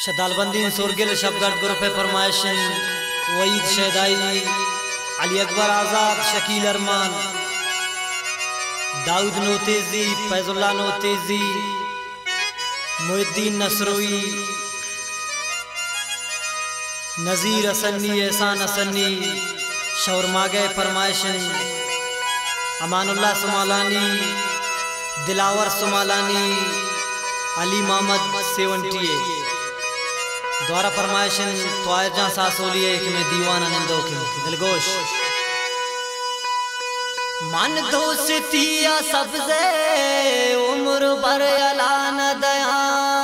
शदालबंदीन सुरगिल शबगर्द ग्रुप फरमाइशन वईद शहदाई अली अकबर आज़ाद शकील अरमान दाऊद नोतेजी फैजुल्ला नोतेजी मुहिद्दीन नसरोई नज़ीर असन्नी एहसान असन्नी शौरमागे फरमाइशन अमानुल्लाह सुमालानी दिलावर सुमालानी अली मोहम्मद सेवंटिए द्वारा फरमाइशन त्वायजा सासोलिए कि मैं दीवाना नंदो के दिलगोश मन दोस्तिया सबसे उम्र भर अला न दया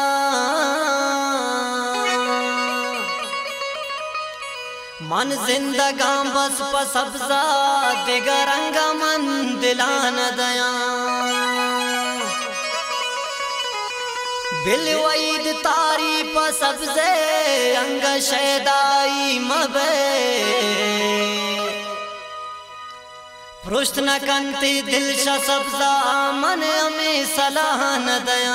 मन जिंदगा बस प सब्जा दिगरंगा मन दिला न दया बिलवईद तारी प सबसे अंग शैदाई मबे पृष्ठ न कंती दिल शा सब्जा मन हमें सलाह न दया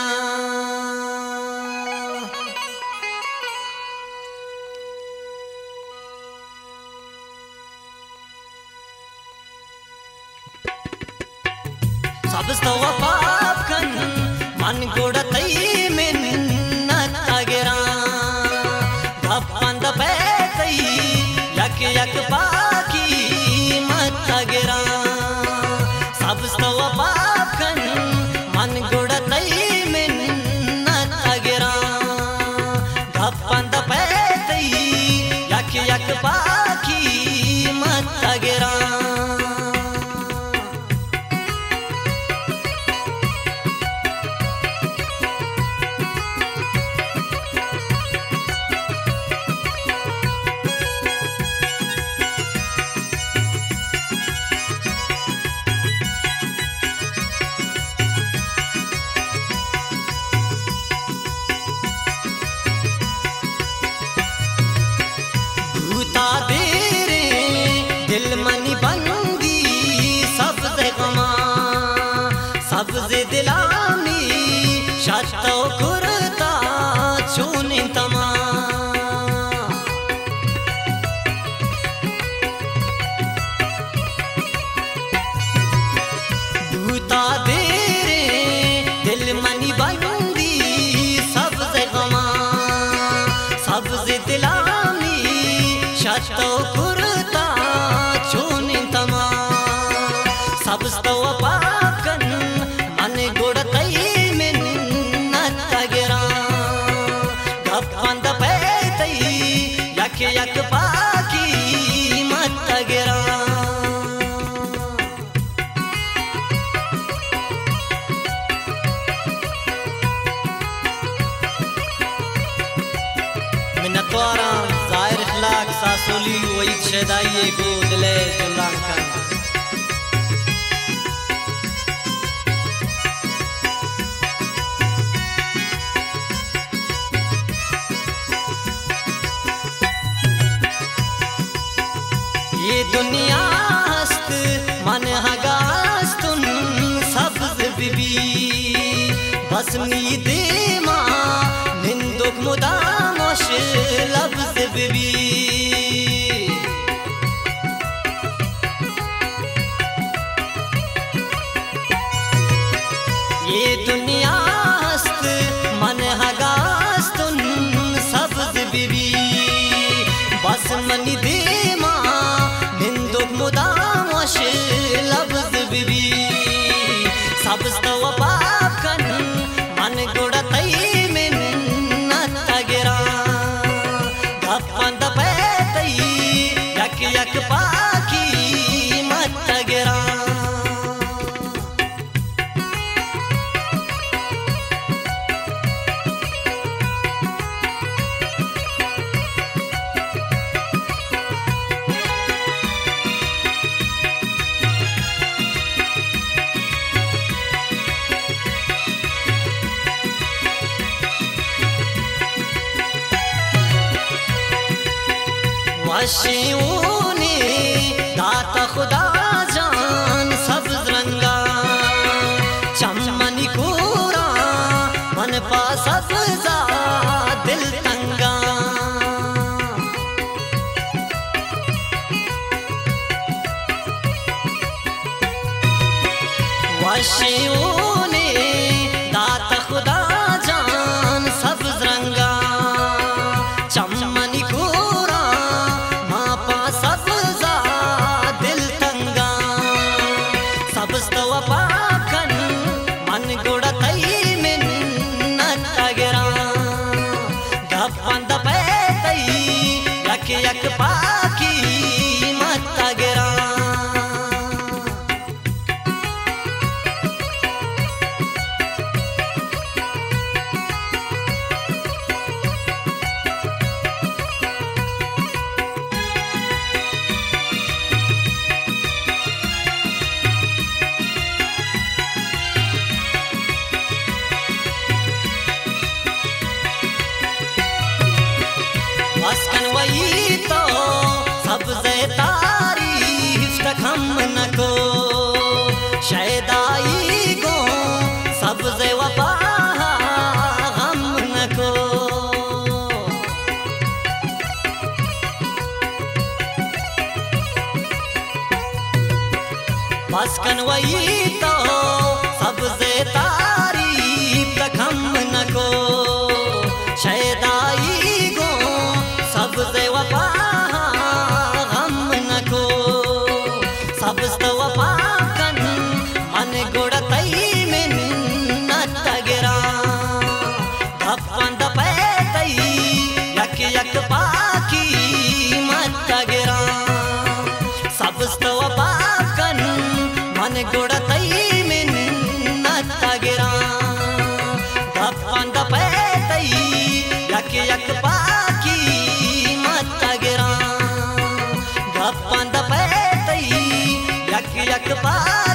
सबस्तो वफाब कन मन गुड़तई मिन्नत अगरा गपंद बैतई यक यक बाकी मत अगरा सबस्तो वफाब कन मन गुड़तई मिन्नत अगरा गपंद बैतई यक यक बाकी मत अगरा दिल मनी बंदी सबसे गमा सबसे दिलामी शतो कुरता चूनी तमा दूता देरे दिल मनी बंदी सबसे गमा सबसे दिलामी शतो कुरता चूनी तमा सबस्तो वफाकन मन गुड़तई मिन्नत अगरा गपंद बैतई यक यक बाकी मत अगरा मिन्नतवारा ज़ाहिर इखलाक सासोली वईद शहदाई गो दिले जुल्लान खान ये दुनिया हस्त मन हगास्तुन सब्ज बिबी बस नीदे मां निंदुक मुदामोश लब्ज बिबी ये दुनिया हस्त मन हगास्तुन सब्ज बिबी बस मनी दे मुदामोश लब्ज बिबी सबस्तो वफाब कन मन गुड़तई मिन्नत अगरा गपंद बैतई यक यक बाकी मत अगरा वशिऊने दाता खुदा जान सब्ज रंगा चमनी कोरा मन पा सब्जा दिल तंगा वही तो सबसे तारीफ तखम नको शैदाई गो सबसे वफा हम नको बस कन वही तो सबसे तारीफ तखम नको शैदाई गो सबसे वफा हम नको सबसे वफा कन मन गुड़तई मिन्नत गिरा धपन दपैतई यक यक पाकी मत गिरा सबसे वफा कन मन गुड़तई मिन्नत गिरा धपन दपैतई यक यक पाकी मत गिरा धपन दपैतई यक यक पाकी